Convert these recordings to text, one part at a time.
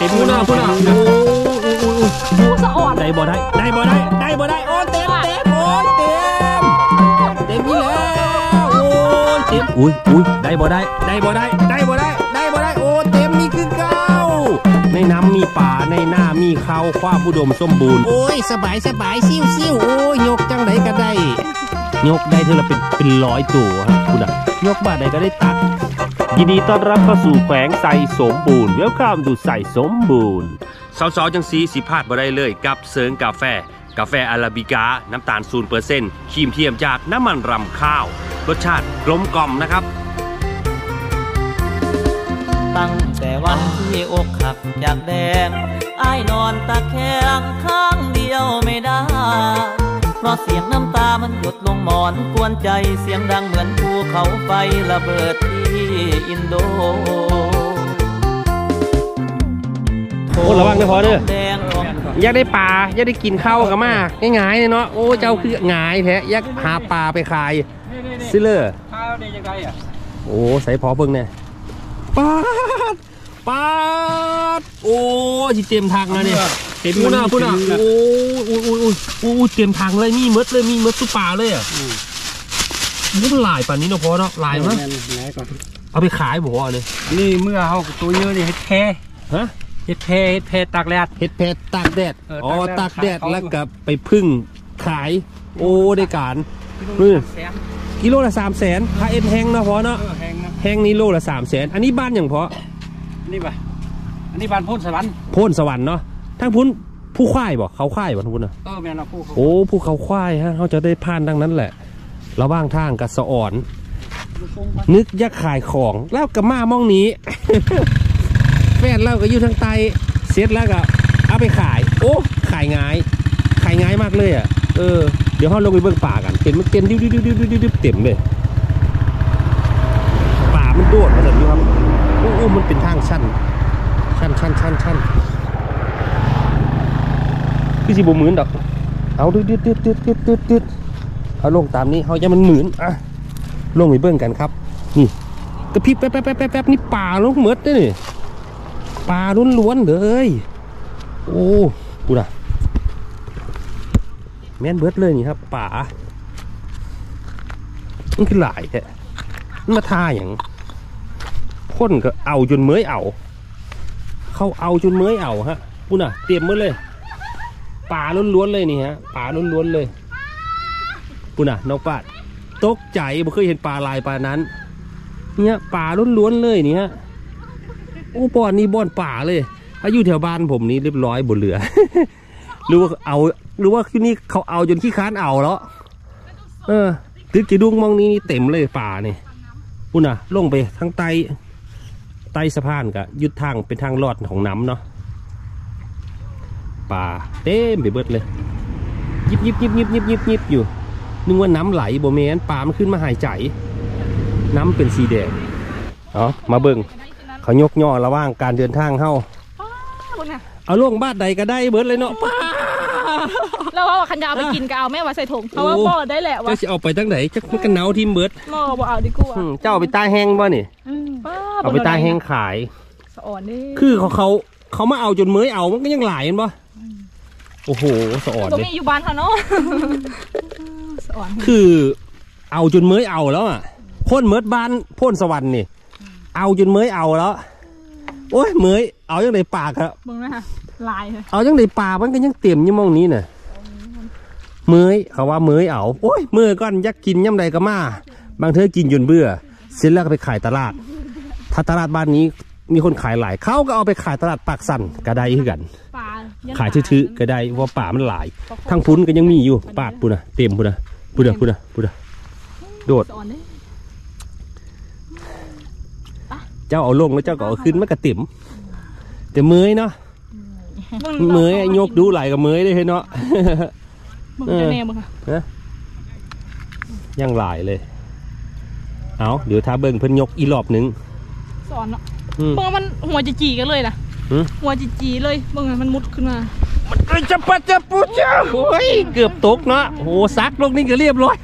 มพูน่ะโอ้สะอ่อนได้บ่ได้โอ้เต็มโอ้เต็มนี่แล้วโอ้เต็มอุ้ยได้บ่ได้โอ้เต็มนี่คือเก้าในน้ำมีป่าในหน้ามีเขาความอุดมสมบูรณ์โอ้ยสบายซิ่วโอ้ยยกจังไหนก็ได้ยกได้เท่าละเป็น100ตัวครับคุณอะยกบ้านใดก็ได้ตักยินดีต้อนรับเข้าสู่แขวงไซสมบูรณ์เวลคัมดูไซสมบูรณ์สาวๆจังสีสิพลาดบ่ได้เลยกับเซิงกาแฟอาราบิก้าน้ำตาล 0% ครีมเทียมจากน้ำมันรำข้าวรสชาติกลมกล่อมนะครับตั้งแต่วันที่อกหักจากแดงอ้ายนอนตะแคงข้างเดียวไม่ได้เพราะเสียงน้ำตามันหยดลงหมอนกวนใจเสียงดังเหมือนภูเขาไฟระเบิดที่อินโดโอ้ระวังนะพอเด้ออยากได้ปลาอยากได้กินข้าวกับมาง่ายๆเนาะโอ้เจ้าคือง่ายแท้อยากหาปลาไปขายซิเลอร์ข้าวได้ยังไงอ่ะโอ้ใส่พอเบิ่งเนี่ยปาดโอ้ที่เต็มทางแล้วเนี่ยเต็มพูน่ะโอ้เต็มทางเลยมีมดตุปลาเลยอ่ะมันหลายป่านนี้เนาะพอเนาะหลายมั้ยเอาไปขายบ่เนี่ยนี่เมื่อเขาตัวเยอะนี่เฮ็ดแพฮะเฮ็ดแพตากแดดอ๋อตากแดดแล้วก็ไปพึ่งขายโอ้ได้การกิโลละ300,000ถ้าเอ็นแห้งเนาะพอเนาะแห้งนี้โลละ300,000อันนี้บ้านอย่างพออันนี้บ้านโพนสวรรค์เนาะทั้งพุ้นผู้ควายบ่เขาควายบ่ทั้งพุ้นนะแม่นผู้โอ้ผู้เขาควายฮะเขาจะได้ผ่านดังนั้นแหละระว่างทางกับสะอ่อนนึกยักขายของแล้วกับมามองนี้แฟนเราก็อยู่ทางใต้เสร็จแล้วก็เอาไปขายโอ้ขายง่ายมากเลยอ่ะเดี๋ยวเราลงไปเบิ่งป่ากันเต็มดิวเต็มเลยป่ามันโดดมาแบบนี้ครับโอ้มันเป็นทางชันพี่สิบหมื่นดอกเอาดืดเอาลงตามนี้เขาจะมันหมื่นอ่ะลงไปเบิ่งกันครับนี่กระพริบแป๊บนี่ป่าลงเหมือดเลยนี่ปลาล้วนเลยโอ้กูน่ะแม่นเบิดเลยนี่ครับป่ามันคือหลายแท้มันมาท่าอย่างพ่นก็เอาจนเมื่อยเอาเขาเอาจนเมื่อยเอาฮะกูน่ะเตรียมหมดเลยป่าล้วนเลยนี่ฮะป่าล้วนเลยกูน่ะน้องป้าตกใจไม่เคยเห็นปลาลายปลานั้นเนี่ยป่าล้วนเลยนี่ฮะโอ้บ่อนนี่บ่อนป่าเลยอายุแถวบ้านผมนี่เรียบร้อยบนเรือ หรือว่าที่นี่เขาเอาจนขี้ค้านเอาแล้วตึกจีดุงมองนี้เต็มเลยป่านี่ปุ่นน่ะลงไปทางใต้สะพานกะยุดทางเป็นทางลอดของน้ำเนาะป่าเต็มไปเบิดเลยยิบอยู่นึกว่าน้ำไหลโบเมนป่ามันขึ้นมาหายใจน้ำเป็นสีแดงมาเบิ่งเขายกย่อระว่างการเดินทางเฮาเอาล่วงบ้านใดก็ได้เบิดเลยเนาะป้าแล้วว่าคันยาวไปกินก็เอาแม่ว่าใส่ถุงเพราะว่าบ่ได้แหละว่าจะเอาไปตั้งไหนจะมันกันหนาวทีมเบิดบ่เอาดีกว่าเจ้าเอาไปตาแห้งบ่นี่เอาไปตาแห้งขายสะอ่อนนี่คือเขามาเอาจนเมื่อยเอามันก็ยังหลายเห็นบ่โอ้โหสะอ่อนเลยอยู่บ้านเขาเนาะสะอ่อนคือเอาจนเมื่อยเอาแล้วอ่ะพ่นเมิดบ้านพ่นสวรรค์นี่เอาจนเมื่อยเอาแล้วโอ้ยเมื่อยเอายังไงปากครับมึงนะลายเลยเอายังไงปากมันก็ยังเต็มยี่มองนี้น่ะเมื่อยเขาว่าเมื่อยเอาโอ้ยเมื่อยก้อนยักกินย่ำใดก็มาบางเธอกินจนเบื่อเสร็จแล้วก็ไปขายตลาดถ้าตลาดบ้านนี้มีคนขายหลายเขาก็เอาไปขายตลาดปากสั่นกระไดขึ้นกันขายชื้อๆกระไดว่าป่ามันหลายทางพุ้นก็ยังมีอยู่ปากปุ่นนะเต็มปุ่นนะปุ่นนะโดดเจ้าเอาลงแล้วเจ้าก็เอาขึ้นมันกระติ่มแต่เมื่อยเนาะเมื่อยยกดูไหลกับเมื่อยได้เนาะยังหลายเลยเอาเดี๋ยวท้าเบิ้งเพิ่นยกอีรอบนึงสอนเนาะเบิ้งมันหัวจีกันเลยนะหัวจีเลยเบิ้งมันมุดขึ้นมามันจะปัดจะปูจ้าโอ้ยเกือบตกเนาะโอ้ซักลงนี่ก็เรียบร้อย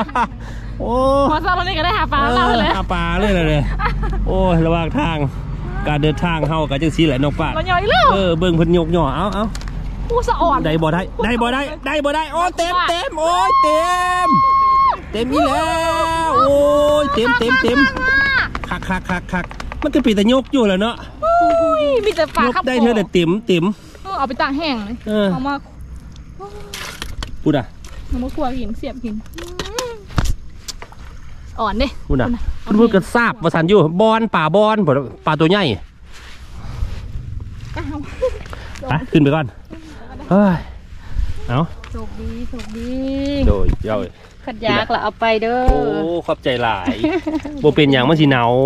โอ้หัวซักลงนี่ก็ได้หาปลาเลยหาปลาเลยโอ้ระหว่างทางการเดินทางเฮาก็จังซี่แหละน้องป้าเราใหญ่แล้วเบิ่งเพิ่นยกย่อเอาผู้สะอ่อนได้บ่ได้โอ้เต็มโอ้ยเต็มอีแล้วโอ้ยเต็มคักมันก็ปีแต่ยกอยู่แล้วเนาะมีแต่ปลาครับได้เท่าแต่เต็มเอาไปตากแห้งเลยเอามาพูดอ่ะเอามาคั่วหินเสียบหินอ่อนดิพูดอ่ะพูดกันทราบประสานอยู่บอลป่าตัวใหญ่ไปขึ้นไปก่อนเฮ้ยเอาโชคดีโดยเย้าขัดยากละเอาไปเด้อโอ้ขอบใจหลายโบเป็นอย่างมันสิหนาว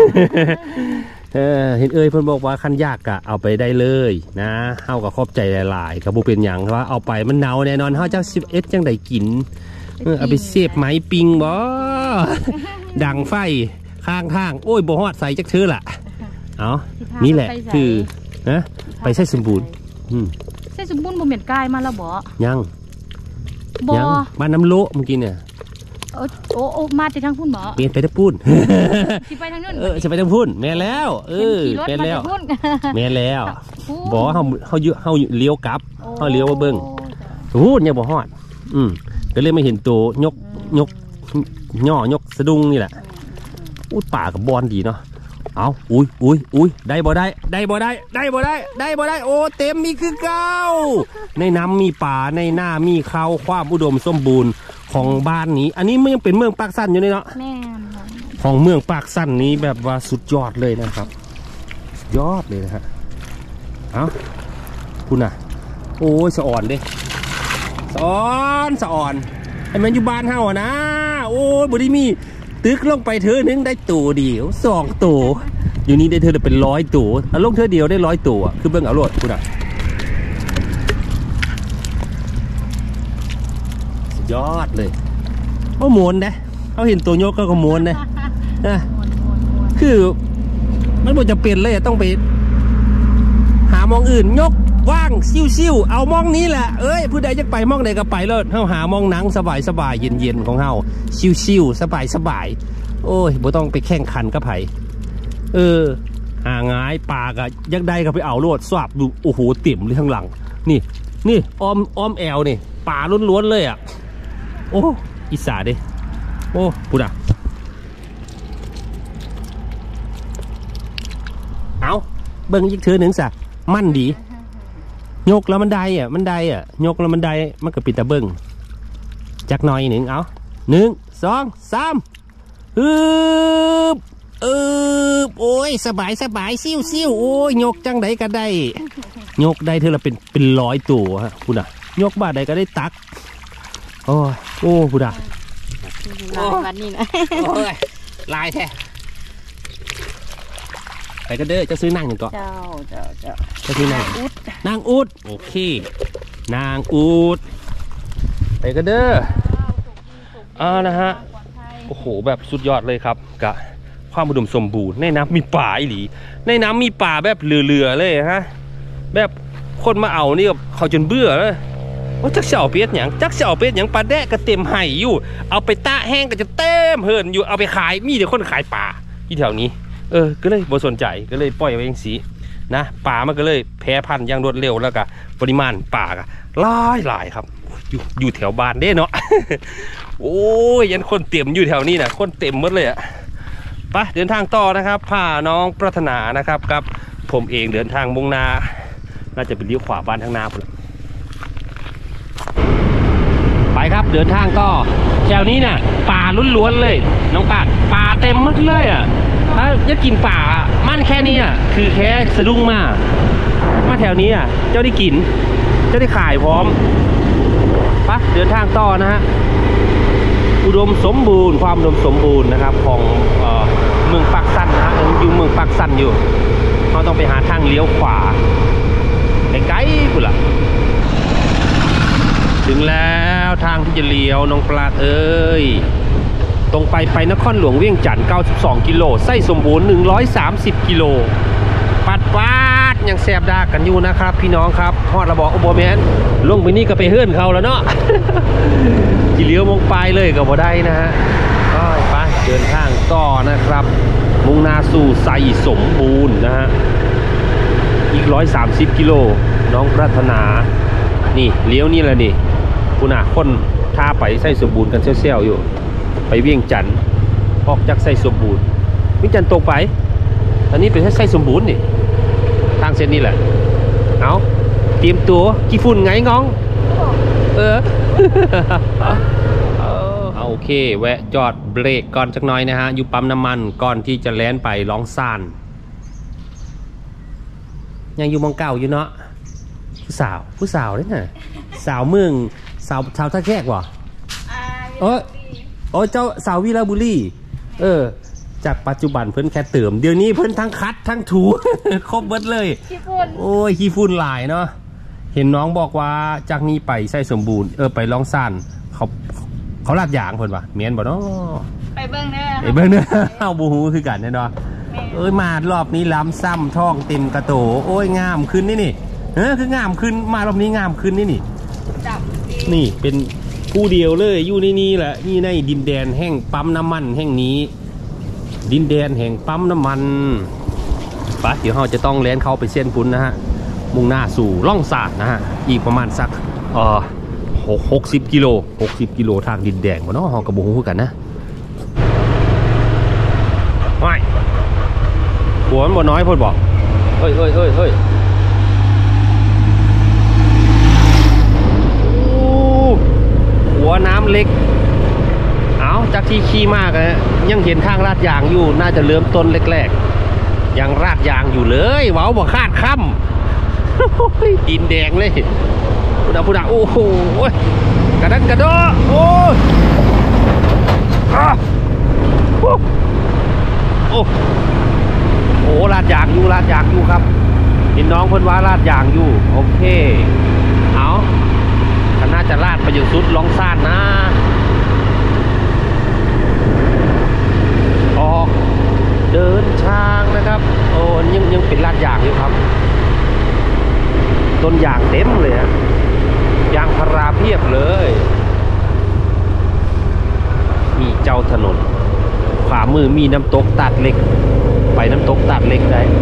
เห็นเพิ่นบอกว่าคันยากกะเอาไปได้เลยนะเฮากับขอบใจหลายๆกับโบเป็นอย่างว่าเอาไปมันหนาวแน่นอนเฮาจะ11จังไดกินเอาไปเสียบไม้ปิงบ่ดังไฟข้างทางโอ้ยบ่ฮอดใส่จักเธอล่ะเอานี่แหละคือนะไปใช้สมบูรณ์ใช้สมบูรณ์บ่เหม็นกายมาแล้วบ่ยังบ้านน้ำโลเมื่อกี้เนี่ยโอ้มาจากทางพุ่นบ่เปลี่ยนไปทางพุ่นสิไปทางนู้นจะไปทางพุ่นแม่แล้วแม่แล้วบอกเขาเลี้ยวกลับเขาเลี้ยวมาเบิ้งพุ่นเนี่ยบ่ฮอดก็เลยไม่เห็นตัวยกยกสะดุ้งนี่แหละป่ากับบอลดีเนาะเอาอุ้ยได้บ่ได้โอ้เต็มมีคือเก้าในน้ำมีป่าในหน้ามีเขาความอุดมสมบูรณ์ของบ้านนี้อันนี้มันยังเป็นเมืองปากสั้นอยู่เลยเนาะของเมืองปากสั้นนี้แบบว่าสุดยอดเลยนะครับสุดยอดเลยนะฮะเอาคุณน่ะโอ้ยสะอ่อนดิสะอ่อนไอ้มันอยู่บ้านเฮาอ่ะนะโอ้ยบุรีมีตึกลงไปเธอนึงได้ตัวเดียว2ตัวอยู่นี่ได้เธอเป็น100ตัวลงเธอเดียวได้100ตัวคือเบิ่งเอาโลดคุณอ่ะสุดยอดเลยเขาม้วนนะเขาเห็นตัวยกก็ม้วนนะคือมันบ่จะเปลี่ยนเลยต้องไปหามองอื่นยกว่างซิ่วเอามองนี้แหละผู้ใดจะไปมองใดก็ไปเลยเฮาหามองหนังสบายเย็นของเฮาซิ่วสบายโอ้ยบ่ต้องไปแข่งขันกับไผหาง่ายปลาก็ยักได้ก็ไปเอาโลดสวับดูโอ้โหเต็มเลยข้างหลังนี่อ้อมแอวนี่ปลาล้วนๆเลยอ่ะโอ้อิสาดิโอ้พูดอ่ะเอาเบิ่งยิกเธอหนึ่งสะมั่นดียกแล้วมันได้ยกแล้วมันได้มันก็ปิดตะเบิ่งจักหน่อยหนึ่งเอา1 2 3โอ้ยสบายซิ่วโอ้ยยกจังไดก็ได้ยกได้เธอละเป็น100ตัวฮะคุณอ่ะยกบาทใดก็ได้ตักโอ้คุณอ่ะวันนี้นะลายแท้ไปก็เด้อจะซื้อนั่งหนึ่งก่อนจะซื้อนางอูดโอเคนางอูดไปก็เด้อนะฮะโอ้โหแบบสุดยอดเลยครับกะความอุดมสมบูรณ์ในน้ำมีป่าอีหลีในน้ำมีป่าแบบเรือเลยฮะแบบคนมาเอานี่เขาจนเบื่อเลยว่าจักเสาเป็ดอย่างปลาแดะก็เต็มไห่อยู่เอาไปตะแห้งก็จะเต็มเหินอยู่เอาไปขายมีแต่คนขายป่าที่แถวนี้ก็เลยบ่สนใจก็เลยปล่อยไว้เองสินะป่ามันก็เลยแพร่พันธุ์อย่างรวดเร็วแล้วก็ปริมาณป่าก็หลายครับอยู่แถวบ้านเด้เนาะ โอ้ยยันคนเต็มอยู่แถวนี้นะคนเต็มหมดเลยอะไปเดินทางต่อนะครับพาน้องปรารถนานะครับกับผมเองเดินทางมุ่งหน้าน่าจะเป็นเลี้ยวขวาบ้านทางหน้าผมไปครับเดินทางต่อแถวนี้น่ะป่าล้วนๆเลยน้องป่าเต็มหมดเลยอ่ะถ้าจะกินป่ามันแค่นี้อ่ะคือแค่สะดุ้งมาแถวนี้อ่ะเจ้าได้กินเจ้าได้ขายพร้อมไปเดินทางต่อนะฮะอุดมสมบูรณ์ความอุดมสมบูรณ์นะครับของเมืองปากสั้นนะอยู่เมืองปากสั้นอยู่เราต้องไปหาทางเลี้ยวขวาไกลๆพุ่นล่ะถึงแล้วทางที่จะเลี้ยวน้องปลาเอ้ยตรงไปนครหลวงเวียงจันทร์92กิโลไส้สมบูรณ์130กิโลปัดยังแสบดากันอยู่นะครับพี่น้องครับฮอดระบอกโอโบแมนลงไปนี่ก็ไปเฮื่อนเขาแล้วเนาะจีเลี้ยวมองไปเลยกับบ่ได้นะฮะไปเดินทางต่อนะครับมุ่งหน้าสู่ไซสมบูรณ์นะฮะอีก130กิโลน้องปรารถนานี่เลี้ยวนี่แหละนี่คุณอาคนท่าไปไซสมบูรณ์กันเซี่ยวๆอยู่ไปเวียงจันทร์ออกจากไซสมบูรณ์เวียงจันทร์ตรงไปอันนี้เป็นไซสมบูรณ์นี่ทางเส้นนี้แหละเอาเตรียมตัวกี่ฝุ่นไงง้องโอเคแวะจอดเบรกก่อนสักหน่อยนะฮะอยู่ปั๊มน้ำมันก่อนที่จะแล่นไปร้องซ่านยังอยู่มองเก่าอยู่เนาะผู้สาวเลยน่ะสาวเมืองสาวท่าแขกวะโอ้เจ้าสาววีระบุรีจากปัจจุบันเพิ่นแค่เติมเดี๋ยวนี้เพิ่นทั้งคัดทั้งถู ครบเบิดเลยโอ้ยขี้ฝุ่นหลายเนาะเห็นน้องบอกว่าจากนี้ไปไส้สมบูรณ์ไปร้องซ่านเขาลาดยางเพิ่นวะเมียนบ่เนาะไปเบิ่งเด้อไปเบิ่งเด้อเอาบูฮูคือกันเนาะมารอบนี้ล้ำซ้ำท้องเต็มกระโตโอ้ยงามขึ้นนี่คืองามขึ้นมารอบนี้งามขึ้นนี่นี่เป็นผู้เดียวเลยอยู่ในนี้แหละนี่ในดินแดนแห่งปั๊มน้ำมันแห่งนี้ดินแดนแห่งปั๊มน้ำมันปะเดี๋ยวเราจะต้องแล่นเข้าไปเส้นพุ้นนะฮะมุ่งหน้าสู่ล่องสาดนะฮะอีกประมาณสัก60 กิโลทางดินแดงบ่เนาะเฮากระบุฮู้กันนะไม่หัวมันบ่น้อยพ่นบอกเฮ้ยหัวน้ำเล็กเอาจากที่ขี้มากนะยังเห็นทางลาดยางอยู่น่าจะเริ่มต้นแรกๆยังลาดยางอยู่เลยเว้าบ่คาดค่ำดินแดงเลยพูดโอ้โหกระดังกระโดดโอ้ลาดยางอยู่ครับเห็นน้องเพิ่นว่าลาดยางอยู่โอเคเอาถ้าน่าจะลาดไปอย่างสุดลองซ่านนะออกเดินทางนะครับโอ้ยังเป็นลาดยางอยู่ครับต้นยางเต็มเลยฮะยางพาราเพียบเลยมีเจ้าถนนขวามือมีน้ำตกตัดเล็กไปน้ำตกตัดเล็กได้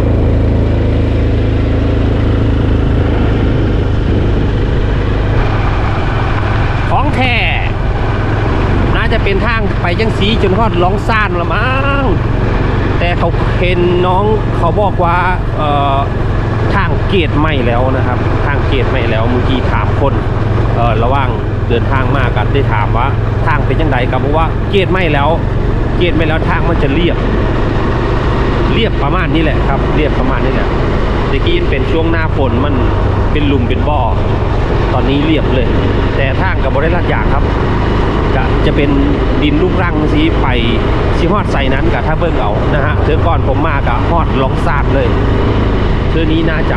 ของแท้น่าจะเป็นทางไปยังสีจนฮอดร้องซ่านละมั้งแต่เขาเห็นน้องเขาบอกว่าทางเกตไม่แล้วนะครับทางเกตไม่แล้วเมื่อกี้ถามคนระหว่างเดินทางมากันได้ถามว่าทางเป็นยังไงครับเพราะว่าเกตไม่แล้วทางมันจะเรียบประมาณนี้แหละครับเรียบประมาณนี้แหละเมื่อกี้เป็นช่วงหน้าฝนมันเป็นหลุมเป็นบ่อตอนนี้เรียบเลยแต่ทางกับบริษัทยางครับจะเป็นดินลูกรังสีไปสีฮอดใส่นั้นกับถ้าเบิ่งเอานะฮะเทือก่อนผมมากับฮอดลองซาดเลยเทือนี้น่าจะ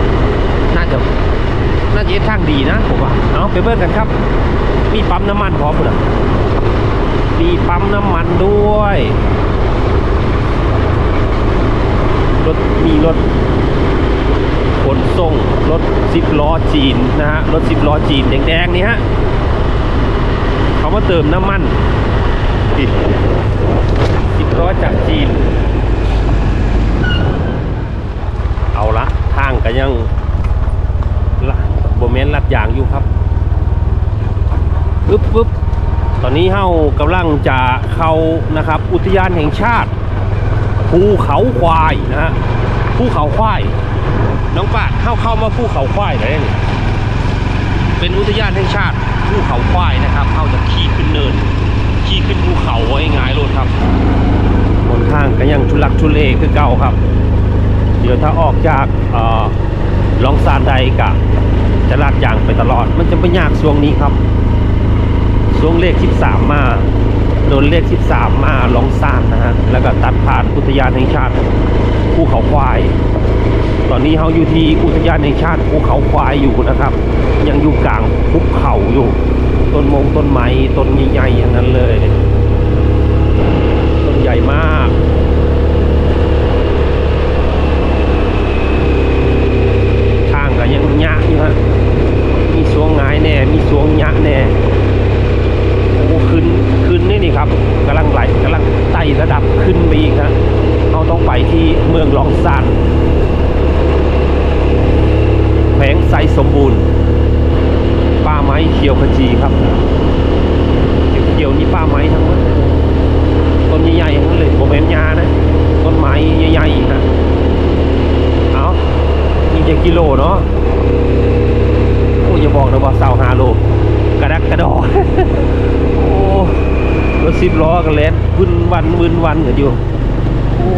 ทางดีนะผมว่าเอาไปเบิ่งกันครับมีปั๊มน้ำมันพร้อมเลยมีปั๊มน้ำมันด้วยมีรถขนส่งรถ10 ล้อจีนนะฮะรถ10 ล้อจีนแดงๆนี่ฮะเขามาเติมน้ำมัน10 ล้อจากจีนเอาละทางก็ยังโบเมนลัดยางอยู่ครับปึ๊บตอนนี้เฮากำลังจะเข้านะครับอุทยานแห่งชาติภูเขาควายนะฮะภูเขาควายน้องป้าเข้ามาภูเขาควายเลยเป็นอุทยานแห่งชาติภูเขาควายนะครับเข้าจะขี่ขึ้นเนินขี่ขึ้นภูเขาไว้ง่ายโลดครับบนทางก็ยังทุลักทุเลคือเก่าครับเดี๋ยวถ้าออกจากลองซานใดกะจะลาดยางไปตลอดมันจะไม่ยากช่วงนี้ครับช่วงเลข13มาโดนเลข13มาลองซานนะฮะแล้วก็ตัดผ่านอุทยานแห่งชาติภูเขาควายตอนนี้เราอยู่ที่อุทยานแห่งชาติภูเขาควายอยู่นะครับยังอยู่กลางภูเขาอยู่ต้นไม้ต้นใหญ่ๆอย่างนั้นเลยต้นใหญ่มากทางก็ยังยะอยู่ฮะมีสวงงายแน่มีสวงยะแน่โอ้ขึ้นนี่ครับกำลังไต่ระดับขึ้นไปอีกฮะเราต้องไปที่เมืองลองซานแขวงไซสมบูรณ์ป่าไม้เขียวขจีครับเขียวนี่ป่าไม้ทั้งหมดต้นใหญ่ๆทั้งเลยโบแมนยานะต้นไม้ใหญ่ๆนะเอานี่จะกิโลเนาะโอ้อย่าบอกนะว่า25 โลกระดักกระดอ โอ้รถ10 ล้อกันเล่นวุ่นวันกันอยู่โอ้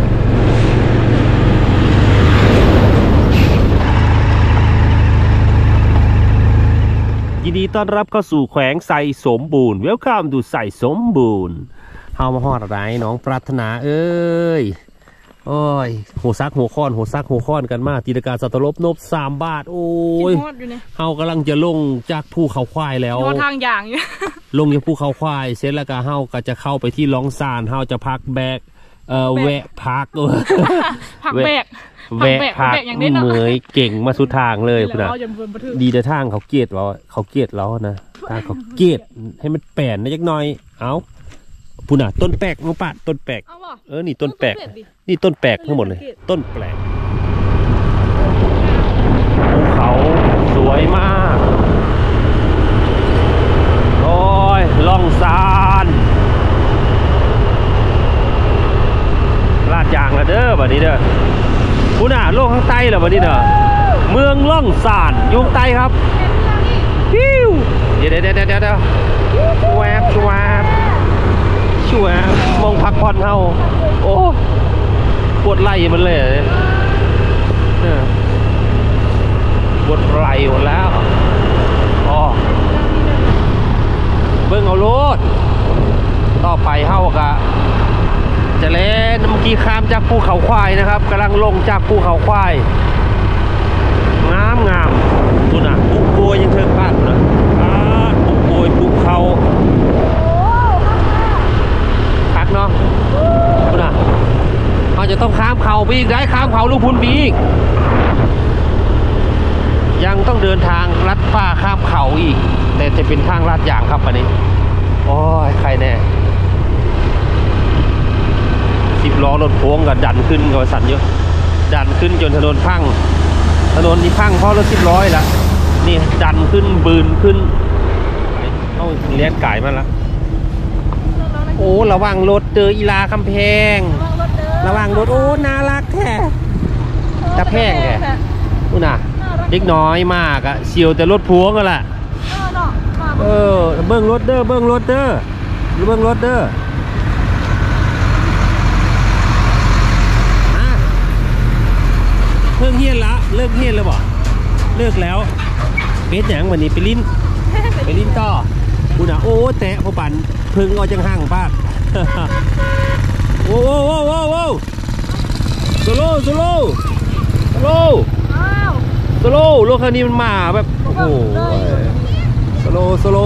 ยินดีต้อนรับเข้าสู่แขวงไซสมบูรณ์เวลคัมดูไซสมบูรณ์เฮามาฮอดอะไรน้องปรารถนาเอ้ยโอ้ยโหซักโหค้อนกันมาตีลการสัตว์ลบนบ3 บาทโอ้ยเฮากำลังจะลงจากภูเขาควายแล้วทางอย่างเนี่ยลงจากภูเขาควายเสร็จแล้วก็เฮาก็จะเข้าไปที่ลองซานเฮาจะพักแบกแวะพักพักแบกเหมยเก่งมาสุดทางเลยพุ่นนะดีแต่ทางเขาเกลียดเรานะทางเขาเกลียดให้มันแป่นนะจักหน่อยเอาพุ่นนะต้นแปลกมาปะต้นแปลกนี่ต้นแปลกนี่ต้นแปลกทั้งหมดเลยต้นแปลกภูเขาสวยมากโอ้ยล่องซานลาดยางละเด้อแบบนี้เด้อพุ่นน่ะโลกข้างใต้เหรอวันนี้เด้อเมืองล่องซานยุงใต้ครับฟิวเดี๋ยวแวบมองพักผ่อนเฮาโอ้ปวดไหล่มันเลยปวดไหล่หมดแล้วอ๋อเบิ่งเอาโลดต่อไปเฮากะจะเล่นเมื่อกี้ข้ามจากภูเขาควายนะครับกำลังลงจากภูเขาควายงามดูนะปุ๊บโกยยังเทิงพลาดนะปุ๊บโกยปุ๊บเขาพักเนาะดูนะเราจะต้องข้ามเขาไปอีกได้ข้ามเขาลูกพุนบีอีกยังต้องเดินทางลัดป่าข้ามเขาอีกแต่จะเป็นทางลาดยางครับอันนี้โอ้ยใครแน่10 ล้อรถโค้งกับดันขึ้นกับสั่นเยอะดันขึ้นจนถนนพังนี่พังเพราะรถ10 ล้อละนี่ดันขึ้นบืนขึ้นเอาเลี้ยนไก่มาละโอ้ระวังรถเจออีลาคำแพงระวังรถโอ้น่ารักแท้ตะแพงแท้นู่นน่ะเด็กน้อยมากอะเฉียวแต่รถพวงก็แหละเบิ้งรถเด้อเลิกเฮียนละเลิกเฮียนแล้วบ่เลิกแล้วเป็ดหยังวันนี้ไปลิ้นต่อกูน่ะโอ้แตะพอปั่นพึ่งเอาจังห่างปากโอ้โซโล่รถคันนี้มันมาแบบโอ้โหโซโล่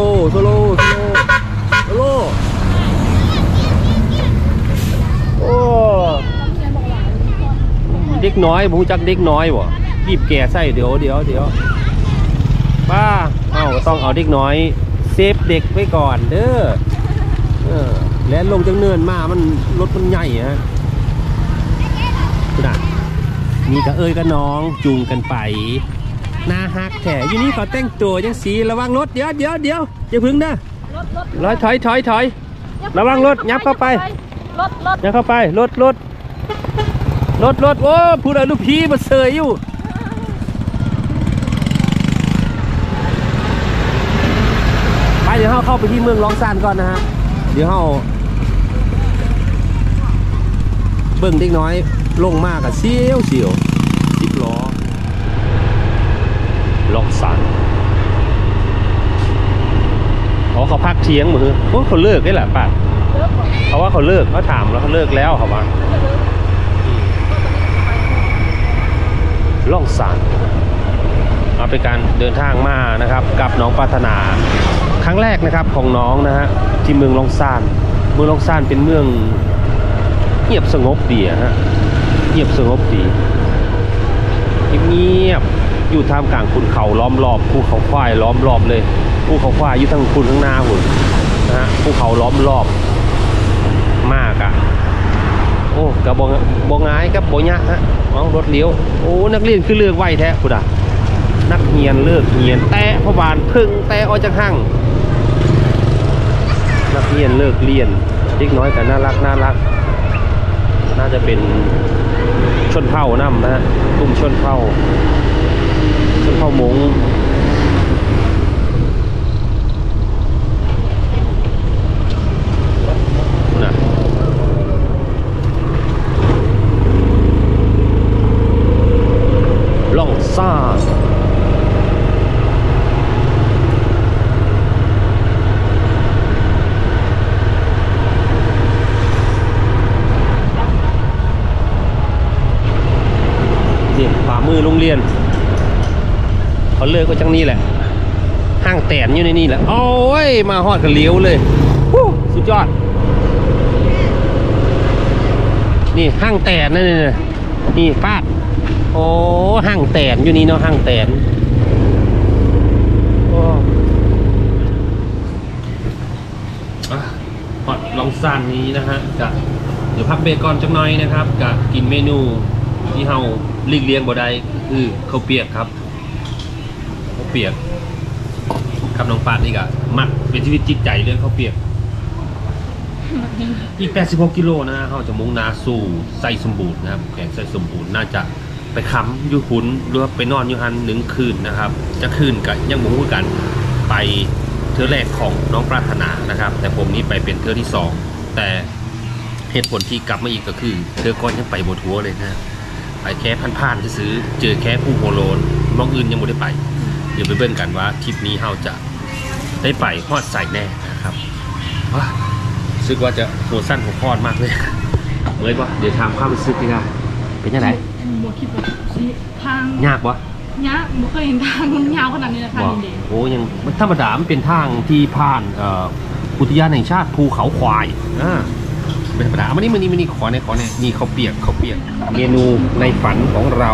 โอ้เด็กน้อยผมจักเด็กน้อยบ่รีบแก่ใส่เดี๋ยวป้าต้องเอาเด็กน้อยเซฟเด็กไว้ก่อนเด้อแล้วลงจังเนินมามันรถมันใหญ่ฮะขนาดนี่ก็กับน้องจูงกันไปน่าฮักแถอยู่นี่เขาแต่งตัวยังสีระวังรถเดี๋ยวอย่าพึ่งนะรถถอยระวังรถยับเข้าไปยับเข้าไปรถโอ้พูดอะไรลูกพี่มาเสยอยู่ไปเดี๋ยวเข้าไปที่เมืองลองซานก่อนนะฮะเดี๋ยวเบิ่งเด็กน้อยลงมากอะเสียว10 ล้อลองซานเขาพักเที่ยงมือเขาเลิกได้แหละป้าเขาว่าเขาเลิกเขาถามแล้วเขาเลิกแล้วเขาว่าล่องซานเอาเป็นการเดินทางมานะครับกับน้องปรารถนาครั้งแรกนะครับของน้องนะฮะที่เมืองลองซานเป็นเมืองเงียบสงบดีฮะเงียบอยู่ท่ามกลางขุนเขาล้อมรอบภูเขาควายล้อมรอบเลยภูเขาควายอยู่ทั้งคุณทั้งหน้าหุ่นนะฮะภูเขาล้อมรอบมากอะโอ้กับ่ง่ายกับบ่ยะฮะเอารถเลี้ยวโอ้นักเรียนคือเลือกไว้แท้พุดอ่ะนักเรียนเลิกเรียนแตะพ่อบานพึ่งแตะออกจากห้างนักเรียนเลิกเรียนเด็กน้อยแต่น่ารักน่าจะเป็นชนเผ่าน้ำนะฮะกลุ่มชนเผ่ามงนะล่องซ่าฝ่ามือโรงเรียนเขาเลิกก็จังนี้แหละห้างแตนอยู่ในนี่แหละโอ้ยมาฮอดกันเลี้ยวเลยสุดยอดนี่ห้างแตนนั่นนี่ฟาดโอ้ห้างแตนอยู่นี่เนาะห้างแตนฮอดลองซ่านนี้นะฮะกะเดี๋ยวพักเบรกก่อนจังหน่อยนะครับกะกินเมนูที่เฮาหลีกเลี่ยงบ่ได้คือข้าวเปียกครับข้าวเปียกครับน้องปาดนี่ก็มักเป็นชีวิตจิตใจเรื่องข้าวเปียกอีก86กิโลนะเขาจะมุ่งหน้าสู่ไซสมบูรณ์นะครับแขวงไซสมบูรณ์น่าจะไปค้ำอยู่หุนหรือว่าไปนอนอยู่หัน1 คืนนะครับจะคืนกับยังบ่ฮู้กันไปเทื่อแรกของน้องปรารถนานะครับแต่ผมนี้ไปเป็นเทื่อที่2แต่เหตุผลที่กลับมาอีกก็คือเทื่อก่อนยังไปบ่ทัวเลยนะไปแค่ผ่านๆซื้อเจอแค่ผู้โฮโลนมองอื่นยังไม่ได้ไปเดี๋ยวไปเบิ่งกันว่าทริปนี้เราจะได้ไปฮอดใส่แน่นะครับรู้สึกว่าจะโหดสั้นหัวคอนมากเลยเมื่อยปะเดี๋ยวถามความรู้สึกดีกว่าเป็นยังไงบ่คิดว่าทางยากปะยากบ่เคยเห็นทางมันยาวขนาดนี้นะทางนี้โอ้ยังมันธรรมดามันเป็นทางที่ผ่านอุทยานแห่งชาติภูเขาควายเป็นธรรมดามานี่ขอเนี่ยนี่ข้าวเปียกเมนูในฝันของเรา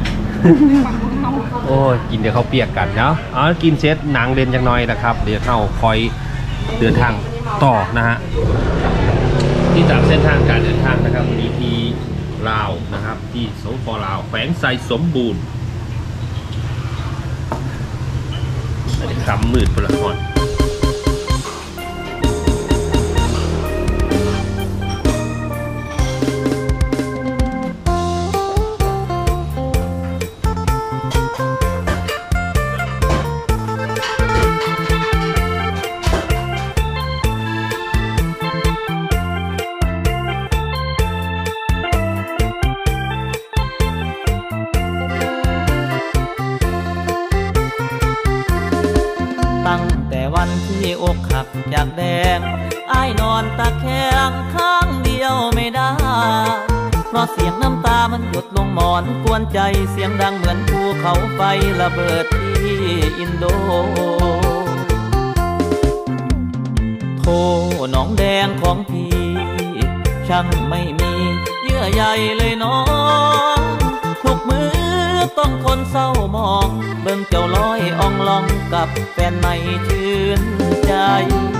โอ้ยกินเดี๋ยวข้าวเปียกกันเนาะกินเสร็จหนังเรียนจังหน่อยนะครับเดี๋ยวเข้าคอยเดินทางต่อนะฮะที่จากเส้นทางการเดินทางนะครับวันนี้ที่ลาวนะครับที่สปลาวแขวงไซสมบูรณ์คำมืดพลครที่อกหักจากแดงอ้ายนอนตะแคงข้างเดียวไม่ได้เพราะเสียงน้ำตามันหยดลงหมอนกวนใจเสียงดังเหมือนภูเขาไฟระเบิดที่อินโดโธ่น้องแดงของพี่ช่างไม่มีเยื่อใยเลยน้องทุกมือต้องคนเศร้ามองเบิ่งเจ้าลอยอ่องลองกับแฟนไม่ชื่นใจ